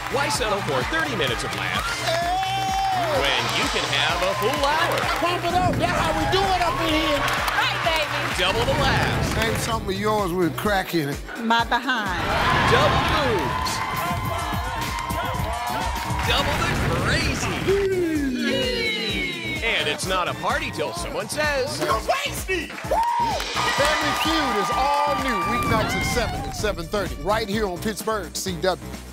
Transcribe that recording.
Why settle for 30 minutes of laughs when you can have a full hour? Pump it up. That's how we do it up in here. Right, baby. Double the laughs. Name something of yours with crack in it. My behind. Double moves. Double the crazy. And it's not a party till someone says, "You're wasty!" Family Feud is all new weeknights at 7 and 7:30 right here on Pittsburgh CW.